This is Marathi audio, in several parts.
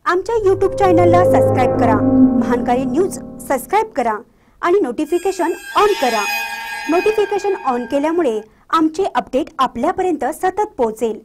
आमच्या YouTube चॅनलला सबस्क्राइब करा, महानकारी न्यूज सबस्क्राइब करा आणि नोटिफिकेशन ऑन करा। नोटिफिकेशन ऑन केल्यामुळे आमचे अपडेट आपल्यापर्यंत सतत पोहोचेल।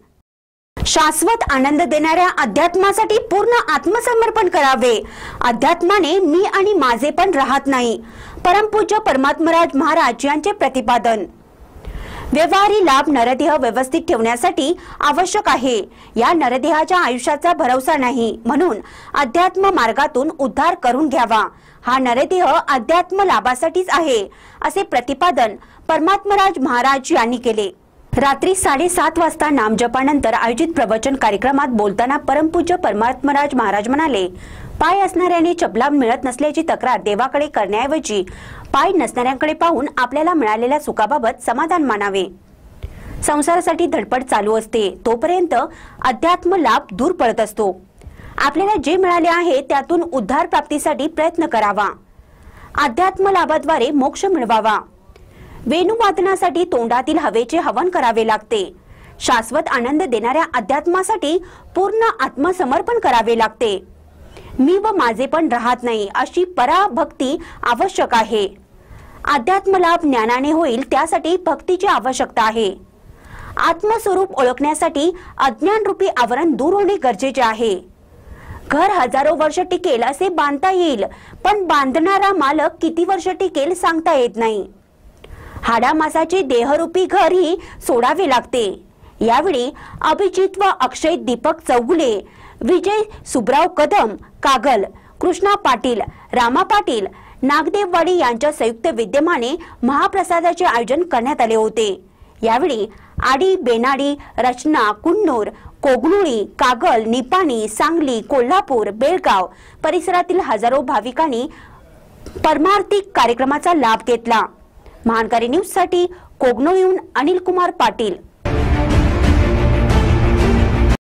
शाश्वत आनंद देणाऱ्या अध्यात्मासाठी पूर्ण आत्मसमर्पण करावे। अध्यात्माने मी आणि माझे पण राहत नाही। परमपूज्य परमात्मराज महाराज यांचे प्रतिपादन। व्यवहारी लाभ नरदेह व्यवस्थित ठेवण्यासाठी आवश्यक आहे। या नरदेहाच्या आयुष्याचा भरोसा नाही, म्हणून अध्यात्म मार्गातून उद्धार करून घ्यावा। हा नरदेह अध्यात्म लाभासाठीच आहे, असे प्रतिपादन परमात्मराज महाराज यांनी केले। रात्री 7:30 वाजता नामजपानंतर आयोजित प्रवचन कार्यक्रमात बोलताना परमपूज्य परमात्मराज महाराज म्हणाले, पाय असणाऱ्याने चपला मिळत नसल्याची तक्रार देवाकडे करण्याऐवजी पाय नसणाऱ्यांकडे पाहून आपल्याला मिळालेल्या सुखाबाबत समाधान मानावे। संसारासाठी धडपड चालू असते, तोपर्यंत अध्यात्म लाभ दूर पडत असतो। आपल्याला जे मिळाले आहे त्यातून उद्धार प्राप्तीसाठी प्रयत्न करावा। अध्यात्म लाभाद्वारे मोक्ष मिळवावा। वेणुवादनासाठी तोंडातील हवेचे हवन करावे लागते। शाश्वत आनंद देणाऱ्या अध्यात्मासाठी पूर्ण आत्मसमर्पण करावे लागते। मी व माझे पण राहत नाही अशी पराभक्ती आवश्यक आहे। अध्यात्म लाभ ज्ञानाने होईल, त्यासाठी भक्तीची आवश्यकता आहे। आत्मस्वरूप ओळखण्यासाठी अज्ञान रूपी आवरण दूर होणे गरजेचे आहे। घर हजारो वर्ष टिकेल असे बांधता येईल, पण बांधणारा मालक किती वर्ष टिकेल सांगता येत नाही। हाडामासाचे देहरूपी घर ही सोडावे लागते। यावेळी अभिजित व अक्षय दीपक चौगुले, विजय सुब्राव कदम कागल, कृष्णा पाटील, रामा पाटील, नागदेववाडी यांच्या संयुक्त विद्यमाने महाप्रसादाचे आयोजन करण्यात आले होते। यावेळी आडी, बेनाडी, रचना, कुन्नूर, कोगनुळी, कागल, निपाणी, सांगली, कोल्हापूर, बेळगाव परिसरातील हजारो भाविकांनी परमार्थिक कार्यक्रमाचा लाभ घेतला। महानकारी न्यूज साठी कोगनुळीहून अनिल कुमार पाटील।